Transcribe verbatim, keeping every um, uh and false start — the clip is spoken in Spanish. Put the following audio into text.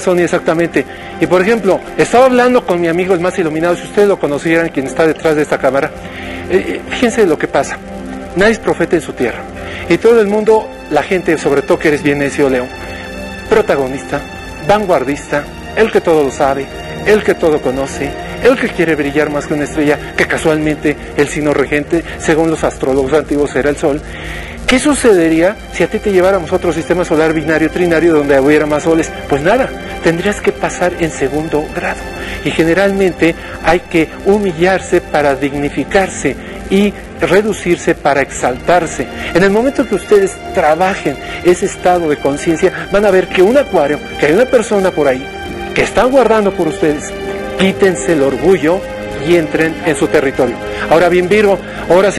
Sony, exactamente. Y por ejemplo, estaba hablando con mi amigo el más iluminado, si ustedes lo conocieran, quien está detrás de esta cámara. Eh, fíjense de lo que pasa. Nadie es profeta en su tierra. Y todo el mundo, la gente, sobre todo que eres bien necio, León, protagonista, vanguardista, el que todo lo sabe, el que todo conoce, el que quiere brillar más que una estrella, que casualmente el signo regente, según los astrólogos antiguos, era el Sol. ¿Qué sucedería si a ti te lleváramos a otro sistema solar binario, trinario, donde hubiera más soles? Pues nada, tendrías que pasar en segundo grado. Y generalmente hay que humillarse para dignificarse y reducirse para exaltarse. En el momento que ustedes trabajen ese estado de conciencia, van a ver que un acuario, que hay una persona por ahí que está guardando por ustedes. Quítense el orgullo y entren en su territorio. Ahora bien, Virgo, ahora sí